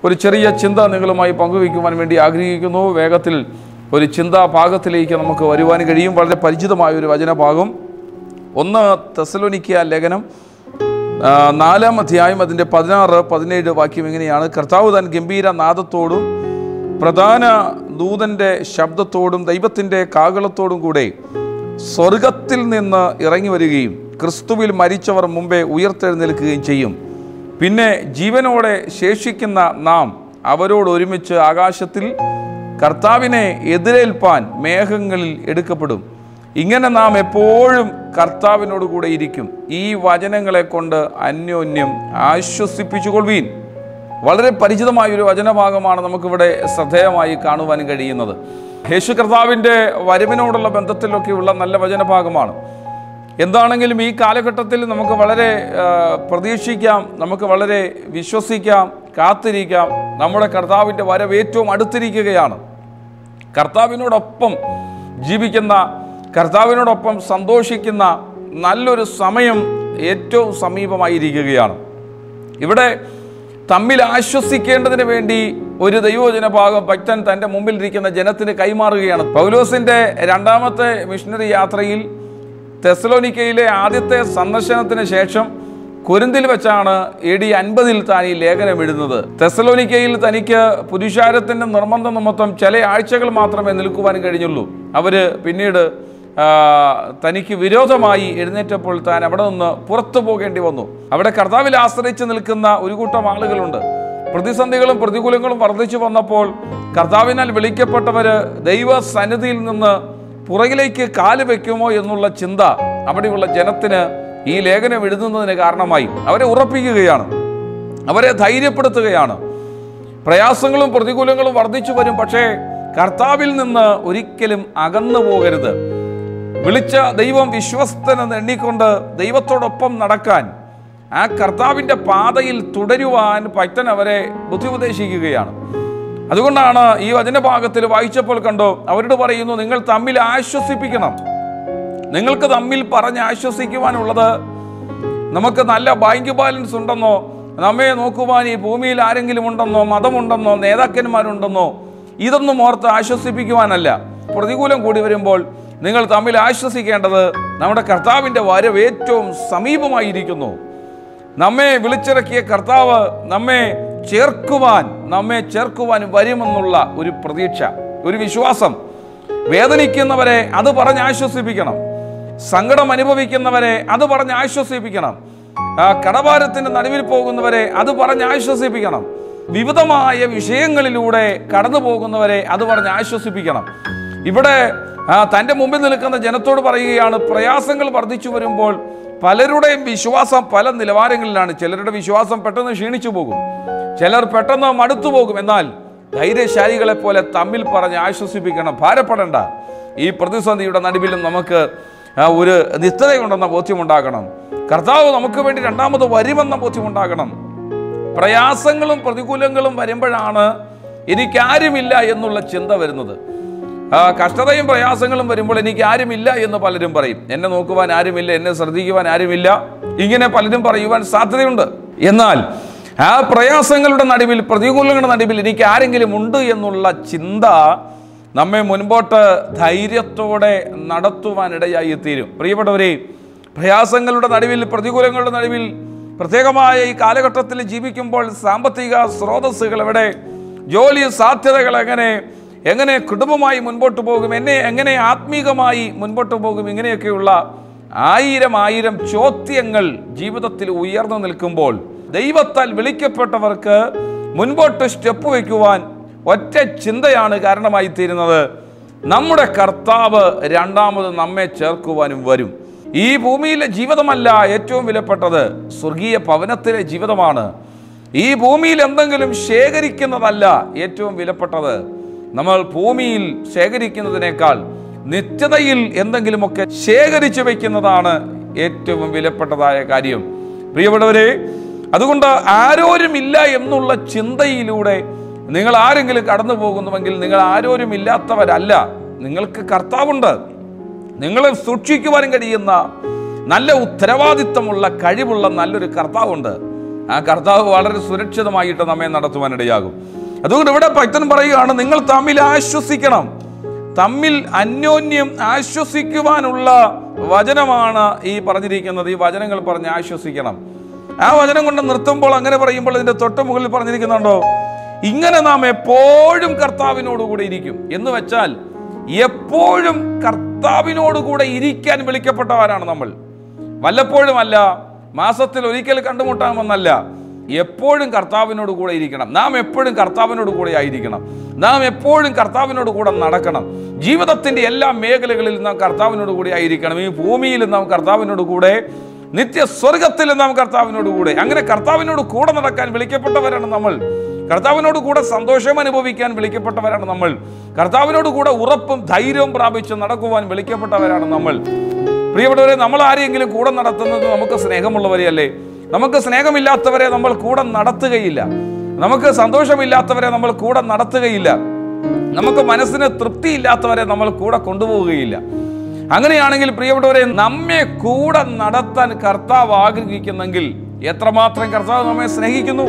ഒരു ചെറിയ ചിന്ത നിങ്ങളുമായി പങ്കുവയ്ക്കുവാൻ വേണ്ടി ആഗ്രഹിക്കുന്നു. വേഗത്തിൽ ഒരു ചിന്താ ഭാഗത്തിലേക്ക് നമുക്ക് വരുവാൻ കഴിയും. വളരെ പരിചിതമായൊരു വചനഭാഗം. 1 തെസ്സലോനിക്യ ലേഖനം 4-ാം അധ്യായം അതിൻ്റെ 16-17 വാക്യം ഇങ്ങനെയാണ്: കർത്താവ് താൻ ഗംഭീര നാദത്തോടും പ്രധാന ദൂതൻ്റെ ശബ്ദത്തോടും ദൈവത്തിൻ്റെ കാഹളത്തോടും കൂടെ സ്വർഗത്തിൽ നിന്ന് ഇറങ്ങി വരികയും ക്രിസ്തുവിൽ മരിച്ചവർ മുമ്പേ ഉയർത്തെഴുന്നേൽക്കുകയും ചെയ്യും. പിന്നെ ജീവനോടെ ശേഷിക്കുന്ന നാം അവരോട് ഒരുമിച്ച് ആകാശത്തിൽ കർത്താവിനെ എതിരേൽപ്പാൻ മേഘങ്ങളിൽ എടുക്കപ്പെടും. ഇങ്ങനെ നാം എപ്പോഴും കർത്താവിനോട് കൂടെ ഇരിക്കും. ഈ വചനങ്ങളെ കൊണ്ട് അന്യോന്യം ആശ്വസിപ്പിച്ചുകൊള്ളുവീൻ. വളരെ പരിചിതമായൊരു വചനഭാഗമാണ് നമുക്കിവിടെ ശ്രദ്ധേയമായി കാണുവാൻ കഴിയുന്നത്. യേശു കർത്താവിൻ്റെ വരവിനോടുള്ള ബന്ധത്തിലൊക്കെയുള്ള നല്ല വചനഭാഗമാണ്. എന്താണെങ്കിലും ഈ കാലഘട്ടത്തിൽ നമുക്ക് വളരെ പ്രതീക്ഷിക്കാം, നമുക്ക് വളരെ വിശ്വസിക്കാം, കാത്തിരിക്കാം. നമ്മുടെ കർത്താവിൻ്റെ വരവ് ഏറ്റവും അടുത്തിരിക്കുകയാണ്. കർത്താവിനോടൊപ്പം ജീവിക്കുന്ന, കർത്താവിനോടൊപ്പം സന്തോഷിക്കുന്ന നല്ലൊരു സമയം ഏറ്റവും സമീപമായിരിക്കുകയാണ്. ഇവിടെ തമ്മിൽ ആശ്വസിക്കേണ്ടതിന് വേണ്ടി ഒരു ദൈവവചന ഭാഗം ഭക്തൻ തൻ്റെ മുമ്പിലിരിക്കുന്ന ജനത്തിന് കൈമാറുകയാണ്. പൗലോസിൻ്റെ 2ാമത്തെ മിഷണറി യാത്രയിൽ തെസ്സലോനിക്കയിലെ ആദ്യത്തെ സന്ദർശനത്തിന് ശേഷം കൊരിന്തിൽ വെച്ചാണ് AD 50 താൻ ഈ ലേഖനം എഴുതുന്നത്. തെസ്സലോനിക്കയിൽ തനിക്ക് പുരുഷാരത്തിൻ്റെ നിർബന്ധ നിമിത്തം ചില ആഴ്ചകൾ മാത്രമേ നിൽക്കുവാൻ കഴിഞ്ഞുള്ളൂ. അവർ പിന്നീട് തനിക്ക് വിരോധമായി എഴുന്നേറ്റപ്പോൾ താൻ അവിടെ നിന്ന് പുറത്തു പോകേണ്ടി വന്നു. അവിടെ കർത്താവിൽ ആശ്രയിച്ച് നിൽക്കുന്ന ഒരു കൂട്ടം ആളുകളുണ്ട്. പ്രതിസന്ധികളും പ്രതികൂലങ്ങളും വർദ്ധിച്ചു വന്നപ്പോൾ കർത്താവിനാൽ വിളിക്കപ്പെട്ടവർ ദൈവ സന്നിധിയിൽ നിന്ന് പുറകിലേക്ക് കാല് വയ്ക്കുമോ എന്നുള്ള ചിന്ത അവിടെയുള്ള ജനത്തിന് ഈ ലേഖനം എഴുതുന്നതിന് കാരണമായി. അവരെ ഉറപ്പിക്കുകയാണ്, അവരെ ധൈര്യപ്പെടുത്തുകയാണ്. പ്രയാസങ്ങളും പ്രതികൂലങ്ങളും വർദ്ധിച്ചു വരും, പക്ഷേ കർത്താവിൽ നിന്ന് ഒരിക്കലും അകന്നു പോകരുത്. വിളിച്ച ദൈവം വിശ്വസ്തനെന്ന് എണ്ണിക്കൊണ്ട് ദൈവത്തോടൊപ്പം നടക്കാൻ, ആ കർത്താവിൻ്റെ പാതയിൽ തുടരുവാൻ ഭക്തൻ അവരെ ബുദ്ധി ഉപദേശിക്കുകയാണ്. അതുകൊണ്ടാണ് ഈ വചനഭാഗത്തിൽ വായിച്ചപ്പോൾ കണ്ടോ, അവരോട് പറയുന്നു, നിങ്ങൾ തമ്മിൽ ആശ്വസിപ്പിക്കണം. നിങ്ങൾക്ക് തമ്മിൽ പറഞ്ഞ് ആശ്വസിക്കുവാനുള്ളത്, നമുക്ക് നല്ല ബാങ്ക് ബാലൻസ് ഉണ്ടെന്നോ, നമ്മെ നോക്കുവാൻ ഈ ഭൂമിയിൽ ആരെങ്കിലും ഉണ്ടെന്നോ, മതമുണ്ടെന്നോ, നേതാക്കന്മാരുണ്ടെന്നോ, ഇതൊന്നും ഓർത്ത് ആശ്വസിപ്പിക്കുവാനല്ല. പ്രതികൂലം കൂടി വരുമ്പോൾ നിങ്ങൾ തമ്മിൽ ആശ്വസിക്കേണ്ടത്, നമ്മുടെ കർത്താവിൻ്റെ വരവ് ഏറ്റവും സമീപമായിരിക്കുന്നു. നമ്മെ വിളിച്ചിറക്കിയ കർത്താവ് നമ്മെ ചേർക്കുവാൻ വരുമെന്നുള്ള ഒരു പ്രതീക്ഷ, ഒരു വിശ്വാസം. വേദനിക്കുന്നവരെ അത് പറഞ്ഞ് ആശ്വസിപ്പിക്കണം. സങ്കടം അനുഭവിക്കുന്നവരെ അത് പറഞ്ഞ് ആശ്വസിപ്പിക്കണം. കടഭാരത്തിൻ്റെ നടുവിൽ പോകുന്നവരെ അത് പറഞ്ഞ് ആശ്വസിപ്പിക്കണം. വിവിധമായ വിഷയങ്ങളിലൂടെ കടന്നു പോകുന്നവരെ അത് പറഞ്ഞ് ആശ്വസിപ്പിക്കണം. ഇവിടെ തൻ്റെ മുമ്പിൽ നിൽക്കുന്ന ജനത്തോട് പറയുകയാണ്, പ്രയാസങ്ങൾ വർദ്ധിച്ചു വരുമ്പോൾ പലരുടെയും വിശ്വാസം പല നിലവാരങ്ങളിലാണ്. ചിലരുടെ വിശ്വാസം പെട്ടെന്ന് ക്ഷീണിച്ചു പോകും, ചിലർ പെട്ടെന്ന് മടുത്തു പോകും. എന്നാൽ ധൈര്യശാലികളെ പോലെ തമ്മിൽ പറഞ്ഞ് ആശ്വസിപ്പിക്കണം. ഭാരപ്പെടേണ്ട. ഈ പ്രതിസന്ധിയുടെ നടുവിലും നമുക്ക് ഒരു നിത്യതയുണ്ടെന്ന ബോധ്യമുണ്ടാകണം. കർത്താവ് നമുക്ക് വേണ്ടി 2ാമത് വരുമെന്ന ബോധ്യമുണ്ടാകണം. പ്രയാസങ്ങളും പ്രതികൂലങ്ങളും വരുമ്പോഴാണ് എനിക്കാരുമില്ല എന്നുള്ള ചിന്ത വരുന്നത്. കഷ്ടതയും പ്രയാസങ്ങളും വരുമ്പോൾ എനിക്ക് ആരുമില്ല എന്ന് പലരും പറയും. എന്നെ നോക്കുവാൻ ആരുമില്ല, എന്നെ ശ്രദ്ധിക്കുവാൻ ആരുമില്ല, ഇങ്ങനെ പലരും പറയുവാൻ സാധ്യതയുണ്ട്. എന്നാൽ ആ പ്രയാസങ്ങളുടെ നടുവിൽ, പ്രതികൂലങ്ങളുടെ നടുവിൽ എനിക്ക് ആരെങ്കിലും ഉണ്ട് എന്നുള്ള ചിന്ത നമ്മെ മുൻപോട്ട് ധൈര്യത്തോടെ നടത്തുവാനിടയായി തീരും. പ്രിയപ്പെട്ടവരെ, പ്രയാസങ്ങളുടെ നടുവിൽ, പ്രതികൂലങ്ങളുടെ നടുവിൽ, പ്രത്യേകമായ ഈ കാലഘട്ടത്തിൽ ജീവിക്കുമ്പോൾ സാമ്പത്തിക സ്രോതസ്സുകൾ എവിടെ, ജോലി സാധ്യതകൾ എങ്ങനെ കുടുംബമായി മുൻപോട്ട് പോകും, എങ്ങനെ ആത്മീകമായി മുൻപോട്ട് പോകും, ഇങ്ങനെയൊക്കെയുള്ള ആയിരം ചോദ്യങ്ങൾ ജീവിതത്തിൽ ഉയർന്നു നിൽക്കുമ്പോൾ ദൈവത്താൽ വിളിക്കപ്പെട്ടവർക്ക് മുൻപോട്ട് സ്റ്റെപ്പ് വയ്ക്കുവാൻ ഒറ്റ ചിന്തയാണ് കാരണമായി തീരുന്നത്. നമ്മുടെ കർത്താവ് 2ാമത് നമ്മെ ചേർക്കുവാനും വരും. ഈ ഭൂമിയിലെ ജീവിതമല്ല ഏറ്റവും വിലപ്പെട്ടത്, സ്വർഗീയ ഭവനത്തിലെ ജീവിതമാണ്. ഈ ഭൂമിയിൽ എന്തെങ്കിലും ശേഖരിക്കുന്നതല്ല ഏറ്റവും വിലപ്പെട്ടത്. നമ്മൾ ഭൂമിയിൽ ശേഖരിക്കുന്നതിനേക്കാൾ നിത്യതയിൽ എന്തെങ്കിലുമൊക്കെ ശേഖരിച്ചു വയ്ക്കുന്നതാണ് ഏറ്റവും വിലപ്പെട്ടതായ കാര്യം. പ്രിയപ്പെട്ടവരെ, അതുകൊണ്ട് ആരോരുമില്ല എന്നുള്ള ചിന്തയിലൂടെ നിങ്ങൾ ആരെങ്കിലും കടന്നു പോകുന്നുവെങ്കിൽ നിങ്ങൾ ആരോരുമില്ലാത്തവരല്ല. നിങ്ങൾക്ക് കർത്താവുണ്ട്. നിങ്ങളെ സൂക്ഷിക്കുവാനും കഴിയുന്ന നല്ല ഉത്തരവാദിത്തമുള്ള കഴിവുള്ള നല്ലൊരു കർത്താവുണ്ട്. ആ കർത്താവ് വളരെ സുരക്ഷിതമായിട്ട് നമ്മെ നടത്തുവാനിടയാകും. അതുകൊണ്ട് ഇവിടെ ഭക്തൻ പറയുകയാണ്, നിങ്ങൾ തമ്മിൽ ആശ്വസിക്കണം. തമ്മിൽ അന്യോന്യം ആശ്വസിക്കുവാനുള്ള വചനമാണ് ഈ പറഞ്ഞിരിക്കുന്നത്. ഈ വചനങ്ങൾ പറഞ്ഞ് ആശ്വസിക്കണം. ആ വചനം കൊണ്ട് നിർത്തുമ്പോൾ അങ്ങനെ പറയുമ്പോൾ ഇതിന്റെ തൊട്ട് മുകളിൽ പറഞ്ഞിരിക്കുന്നുണ്ടോ, ഇങ്ങനെ നാം എപ്പോഴും കർത്താവിനോടുകൂടെ ഇരിക്കും എന്ന് വെച്ചാൽ എപ്പോഴും കർത്താവിനോടുകൂടെ ഇരിക്കാൻ വിളിക്കപ്പെട്ടവരാണ് നമ്മൾ. വല്ലപ്പോഴും അല്ല, മാസത്തിൽ ഒരിക്കൽ കണ്ടുമുട്ടാമെന്നല്ല, എപ്പോഴും കർത്താവിനോട് കൂടെ ഇരിക്കണം. നാം എപ്പോഴും കർത്താവിനോട് കൂടെ ആയിരിക്കണം. നാം എപ്പോഴും കർത്താവിനോട് കൂടെ നടക്കണം. ജീവിതത്തിന്റെ എല്ലാ മേഖലകളിലും നാം കർത്താവിനോട് കൂടെ ആയിരിക്കണം. ഈ ഭൂമിയിൽ നാം കർത്താവിനോട് കൂടെ, നിത്യ സ്വർഗത്തിൽ നാം കർത്താവിനോട് കൂടെ. അങ്ങനെ കർത്താവിനോട് കൂടെ നടക്കാൻ വിളിക്കപ്പെട്ടവരാണ് നമ്മൾ. കർത്താവിനോട് കൂടെ സന്തോഷം അനുഭവിക്കാൻ വിളിക്കപ്പെട്ടവരാണ് നമ്മൾ. കർത്താവിനോട് കൂടെ ഉറപ്പും ധൈര്യവും പ്രാപിച്ച് നടക്കുവാൻ വിളിക്കപ്പെട്ടവരാണ് നമ്മൾ. പ്രിയപ്പെട്ടവരെ, നമ്മൾ ആരെങ്കിലും കൂടെ നടത്തുന്നത് നമുക്ക് സ്നേഹമുള്ളവരെയല്ലേ? നമുക്ക് സ്നേഹമില്ലാത്തവരെ നമ്മൾ കൂടെ നടത്തുകയില്ല. നമുക്ക് സന്തോഷമില്ലാത്തവരെ നമ്മൾ കൂടെ നടത്തുകയില്ല. നമുക്ക് മനസ്സിന് തൃപ്തിയില്ലാത്തവരെ നമ്മൾ കൂടെ കൊണ്ടുപോവുകയില്ല. അങ്ങനെയാണെങ്കിൽ പ്രിയപ്പെട്ടവരെ, നമ്മെ കൂടെ നടത്താൻ കർത്താവ് ആഗ്രഹിക്കുന്നെങ്കിൽ എത്രമാത്രം കർത്താവ് നമ്മെ സ്നേഹിക്കുന്നു.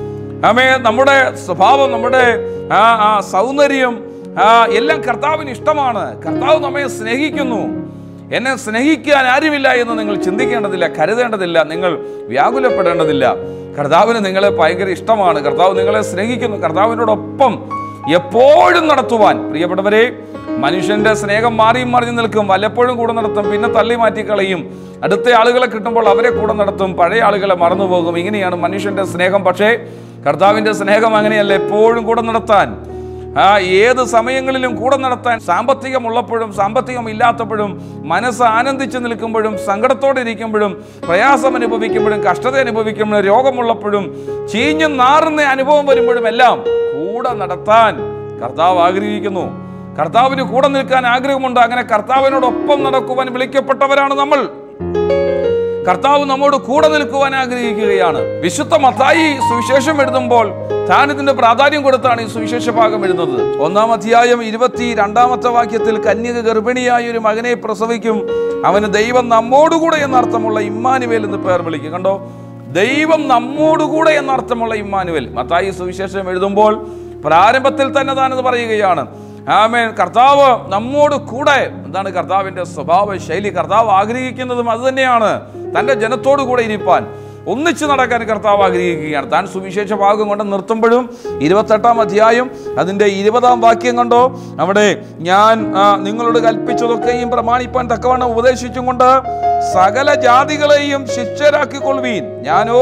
നമ്മുടെ സ്വഭാവം, നമ്മുടെ സൗന്ദര്യം എല്ലാം കർത്താവിന് ഇഷ്ടമാണ്. കർത്താവ് നമ്മെ സ്നേഹിക്കുന്നു. എന്നെ സ്നേഹിക്കാൻ ആരുമില്ല എന്ന് നിങ്ങൾ ചിന്തിക്കേണ്ടതില്ല, കരുതേണ്ടതില്ല, നിങ്ങൾ വ്യാകുലപ്പെടേണ്ടതില്ല. കർത്താവിന് നിങ്ങളെ ഭയങ്കര ഇഷ്ടമാണ്. കർത്താവ് നിങ്ങളെ സ്നേഹിക്കുന്നു. കർത്താവിനോടൊപ്പം എപ്പോഴും നടത്തുവാൻ പ്രിയപ്പെട്ടവരെ, മനുഷ്യന്റെ സ്നേഹം മാറിയും മറിഞ്ഞു നിൽക്കും. വല്ലപ്പോഴും കൂടെ നടത്തും, പിന്നെ തള്ളി മാറ്റിക്കളയും. അടുത്ത ആളുകളെ കിട്ടുമ്പോൾ അവരെ കൂടെ നടത്തും, പഴയ ആളുകളെ മറന്നുപോകും. ഇങ്ങനെയാണ് മനുഷ്യന്റെ സ്നേഹം. പക്ഷേ കർത്താവിന്റെ സ്നേഹം അങ്ങനെയല്ല, എപ്പോഴും കൂടെ നടത്താൻ, ഏത് സമയങ്ങളിലും കൂടെ നടത്താൻ. സാമ്പത്തികമുള്ളപ്പോഴും സാമ്പത്തികം ഇല്ലാത്തപ്പോഴും, മനസ്സ് ആനന്ദിച്ചു നിൽക്കുമ്പോഴും സങ്കടത്തോടെ ഇരിക്കുമ്പോഴും, പ്രയാസം അനുഭവിക്കുമ്പോഴും കഷ്ടത അനുഭവിക്കുമ്പോഴും, രോഗമുള്ളപ്പോഴും ചീഞ്ഞു നാറുന്ന അനുഭവം വരുമ്പോഴും എല്ലാം കൂടെ നടത്താൻ കർത്താവ് ആഗ്രഹിക്കുന്നു. കർത്താവിന് കൂടെ നിൽക്കാൻ ആഗ്രഹമുണ്ട്. അങ്ങനെ കർത്താവിനോടൊപ്പം നടക്കുവാൻ വിളിക്കപ്പെട്ടവരാണ് നമ്മൾ. കർത്താവ് നമ്മോട് കൂടെ നിൽക്കുവാൻ ആഗ്രഹിക്കുകയാണ്. വിശുദ്ധ മത്തായി സുവിശേഷം എഴുതുമ്പോൾ താൻ ഇതിന്റെ പ്രാധാന്യം കൊടുത്താണ് ഈ സുവിശേഷ ഭാഗം എഴുതുന്നത്. 1-ാം അധ്യായം 22-ാമത്തെ വാക്യത്തിൽ, കന്യക ഗർഭിണിയായ ഒരു മകനെ പ്രസവിക്കും, അവന് ദൈവം നമ്മോടുകൂടെ എന്നർത്ഥമുള്ള ഇമ്മാനുവേൽ എന്ന് പേർ വിളിക്കും. കണ്ടോ, ദൈവം നമ്മോടുകൂടെ എന്നർത്ഥമുള്ള ഇമ്മാനുവേൽ. മത്തായി സുവിശേഷം എഴുതുമ്പോൾ പ്രാരംഭത്തിൽ തന്നെ താനത് പറയുകയാണ്. ആമേൻ. കർത്താവ് നമ്മോട് കൂടെ. എന്താണ് കർത്താവിന്റെ സ്വഭാവ ശൈലി? കർത്താവ് ആഗ്രഹിക്കുന്നതും അത് തന്നെയാണ്. തൻ്റെ ജനത്തോടു കൂടെ ഇരിപ്പാൻ, ഒന്നിച്ചു നടക്കാൻ കർത്താവ് ആഗ്രഹിക്കുകയാണ്. താൻ സുവിശേഷ ഭാഗം കൊണ്ട് നിർത്തുമ്പോഴും 28-ാം അധ്യായം അതിൻ്റെ 20-ാം വാക്യം കണ്ടോ, അവിടെ ഞാൻ നിങ്ങളോട് കൽപ്പിച്ചതൊക്കെയും പ്രമാണിപ്പാൻ തക്കവണ്ണം ഉപദേശിച്ചും കൊണ്ട് സകല ജാതികളെയും ശിഷ്യരാക്കിക്കൊള്ളുവീൻ, ഞാനോ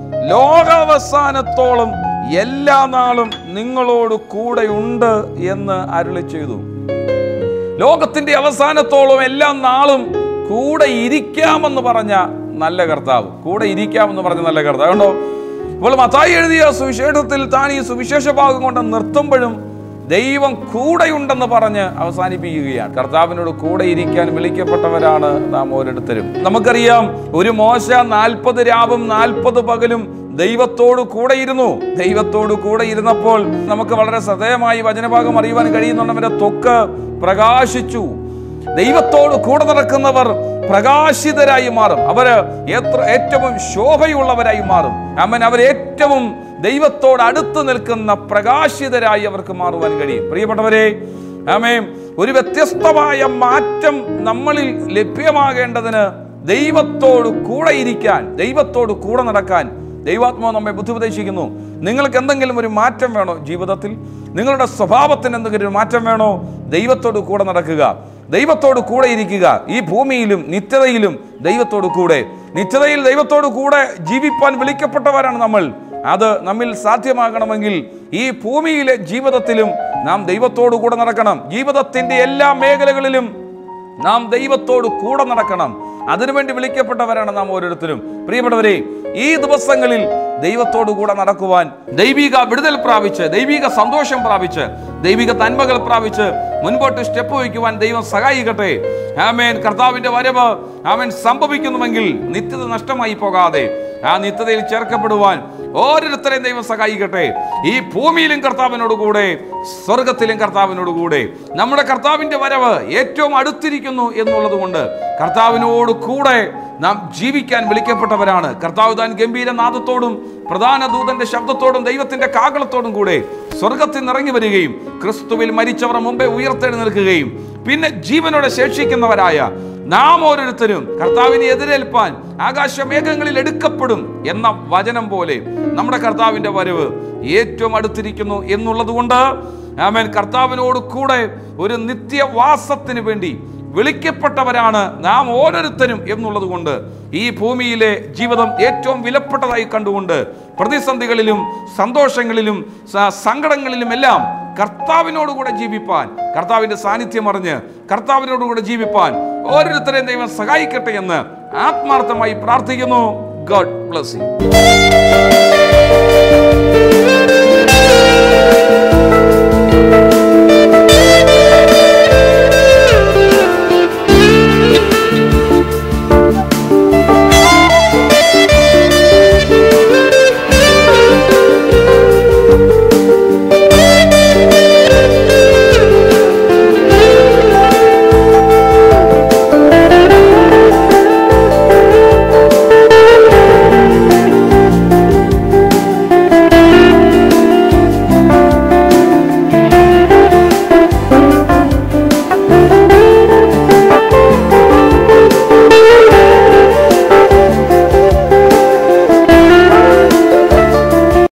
ലോകാവസാനത്തോളം എല്ലാ നാളും നിങ്ങളോട് കൂടെ ഉണ്ട് എന്ന് അരുളി ചെയ്തു. ലോകത്തിന്റെ അവസാനത്തോളം എല്ലാ നാളും കൂടെ ഇരിക്കാമെന്ന് പറഞ്ഞ നല്ല കർത്താവ്, കൂടെ ഇരിക്കാമെന്ന് പറഞ്ഞ നല്ല കർത്താവ് ഉണ്ടോ. ഇപ്പോൾ മത്തായി എഴുതിയ സുവിശേഷത്തിൽ താൻ ഈ സുവിശേഷ ഭാഗം കൊണ്ട് നിർത്തുമ്പോഴും ദൈവം കൂടെയുണ്ടെന്ന് പറഞ്ഞ് അവസാനിപ്പിക്കുകയാണ്. കർത്താവിനോട് കൂടെ ഇരിക്കാൻ വിളിക്കപ്പെട്ടവരാണ് നാം ഓരോരുത്തരും. നമുക്കറിയാം, ഒരു മോശ 40 രാവും 40 പകലും ദൈവത്തോട് കൂടെ ഇരുന്നു. ദൈവത്തോട് കൂടെ ഇരുന്നപ്പോൾ നമുക്ക് വളരെ ശ്രദ്ധേയമായി വചനഭാഗം അറിയുവാൻ കഴിയുന്നുണ്ട്. അവന്റെ ത്വക്ക് പ്രകാശിച്ചു. ദൈവത്തോട് കൂടെ നടക്കുന്നവർ പ്രകാശിതരായി മാറും. അവര് ഏറ്റവും ശോഭയുള്ളവരായി മാറും. അവർ ഏറ്റവും ദൈവത്തോട് അടുത്ത് നിൽക്കുന്ന പ്രകാശിതരായി അവർക്ക് മാറുവാൻ കഴിയും. പ്രിയപ്പെട്ടവരെ, ആമേൻ, ഒരു വ്യത്യസ്തമായ മാറ്റം നമ്മളിൽ ലഭ്യമാകേണ്ടതിന് ദൈവത്തോട് കൂടെ ഇരിക്കാൻ, ദൈവത്തോട് കൂടെ നടക്കാൻ ദൈവാത്മാവ് നമ്മെ ബുദ്ധിമുട്ടിക്കുന്നു. നിങ്ങൾക്ക് എന്തെങ്കിലും ഒരു മാറ്റം വേണോ ജീവിതത്തിൽ? നിങ്ങളുടെ സ്വഭാവത്തിന് എന്തെങ്കിലും ഒരു മാറ്റം വേണോ? ദൈവത്തോട് കൂടെ നടക്കുക, ദൈവത്തോട് കൂടെ ഇരിക്കുക. ഈ ഭൂമിയിലും നിത്യതയിലും ദൈവത്തോട് കൂടെ, നിത്യതയിൽ ദൈവത്തോട് കൂടെ ജീവിപ്പാൻ വിളിക്കപ്പെട്ടവരാണ് നമ്മൾ. അത് നമ്മിൽ സാധ്യമാകണമെങ്കിൽ ഈ ഭൂമിയിലെ ജീവിതത്തിലും നാം ദൈവത്തോട് കൂടെ നടക്കണം. ജീവിതത്തിന്റെ എല്ലാ മേഖലകളിലും നാം ദൈവത്തോട് കൂടെ നടക്കണം. അതിനുവേണ്ടി വിളിക്കപ്പെട്ടവരാണ് നാം ഓരോരുത്തരും. പ്രിയപ്പെട്ടവരെ, ഈ ദിവസങ്ങളിൽ ദൈവത്തോടു കൂടെ നടക്കുവാൻ, ദൈവിക വിടുതൽ പ്രാപിച്ച്, ദൈവിക സന്തോഷം പ്രാപിച്ച്, ദൈവിക നന്മകൾ പ്രാപിച്ച് മുൻപോട്ട് സ്റ്റെപ്പ് വയ്ക്കുവാൻ ദൈവം സഹായിക്കട്ടെ. ആമേൻ. കർത്താവിന്റെ വരവ് ആമേൻ സംഭവിക്കുന്നുവെങ്കിൽ നിത്യത നഷ്ടമായി പോകാതെ ആ നിത്യതയിൽ ചേർക്കപ്പെടുവാൻ ഓരോരുത്തരെയും ദൈവം സഹായിക്കട്ടെ. ഈ ഭൂമിയിലും കർത്താവിനോട് കൂടെ, സ്വർഗത്തിലും കർത്താവിനോട് കൂടെ. നമ്മുടെ കർത്താവിന്റെ വരവ് ഏറ്റവും അടുത്തിരിക്കുന്നു എന്നുള്ളത് കൊണ്ട് കർത്താവിനോട് കൂടെ നാം ജീവിക്കാൻ വിളിക്കപ്പെട്ടവരാണ്. കർത്താവ് താൻ ഗംഭീരനാദത്തോടും പ്രധാന ദൂതന്റെ ശബ്ദത്തോടും ദൈവത്തിന്റെ കാഹളത്തോടും കൂടെ സ്വർഗത്തിൽ നിറങ്ങി വരികയും ക്രിസ്തുവിൽ മരിച്ചവർ മുമ്പേ ഉയർത്തെഴുന്നേൽക്കുകയും പിന്നെ ജീവനോടെ ശേഷിക്കുന്നവരായ നാം ഓരോരുത്തരും കർത്താവിനെ എതിരേൽപ്പാൻ ആകാശമേഘങ്ങളിൽ എടുക്കപ്പെടും എന്ന വചനം പോലെ നമ്മുടെ കർത്താവിന്റെ വരവ് ഏറ്റവും അടുത്തിരിക്കുന്നു എന്നുള്ളത് കൊണ്ട് ആമേൻ, കർത്താവിനോട് കൂടെ ഒരു നിത്യവാസത്തിന് വേണ്ടി വിളിക്കപ്പെട്ടവരാണ് നാം ഓരോരുത്തരും എന്നുള്ളത് കൊണ്ട് ഈ ഭൂമിയിലെ ജീവിതം ഏറ്റവും വിലപ്പെട്ടതായി കണ്ടുകൊണ്ട് പ്രതിസന്ധികളിലും സന്തോഷങ്ങളിലും സങ്കടങ്ങളിലും എല്ലാം കർത്താവിനോടുകൂടെ ജീവിപ്പാൻ, കർത്താവിന്റെ സാന്നിധ്യം അറിഞ്ഞ് കർത്താവിനോടുകൂടെ ജീവിപ്പാൻ ഓരോരുത്തരെയും ദൈവം സഹായിക്കട്ടെ എന്ന് ആത്മാർത്ഥമായി പ്രാർത്ഥിക്കുന്നു. God bless U.